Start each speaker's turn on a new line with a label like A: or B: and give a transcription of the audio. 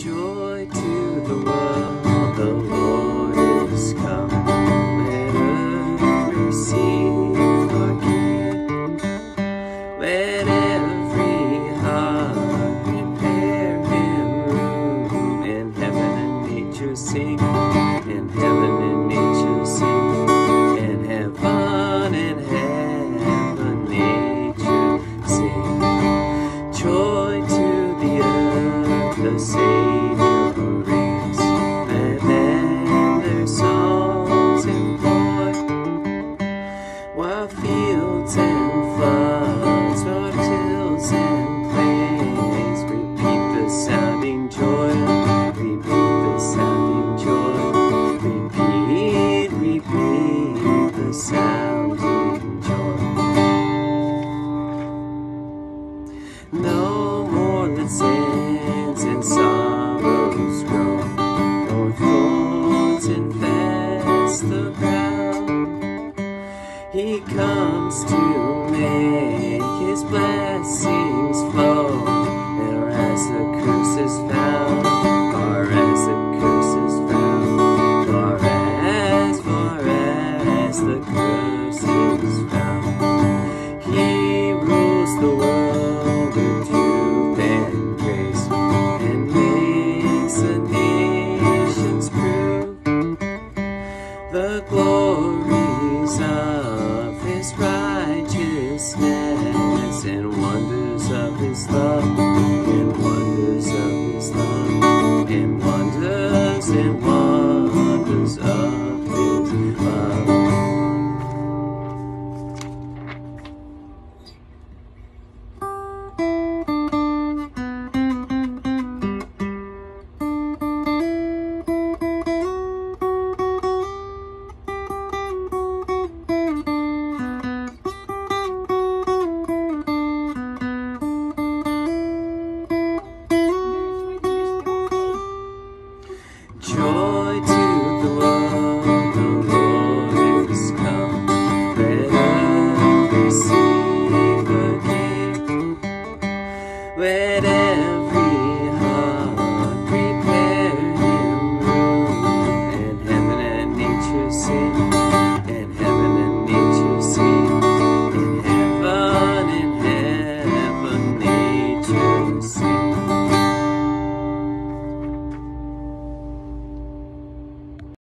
A: Joy to the world, the Lord is come. Let earth receive her King. Let every heart prepare him room. In heaven and nature sing, in heaven and nature sing, in heaven and nature sing. Joy to the earth, the Savior reigns. Let them their songs employ, while fields and floods, o'er hills and plains, repeat the sounding joy, repeat the sounding joy, repeat the sounding joy. No more let sins and sorrows grow, nor thorns infest the ground. He comes to make his blessings flow, or as the curse is found, or as the curse is found, or as the curse is found. He rules the world with truth and grace, and makes the nations prove the glories of his righteousness and wonders of his love.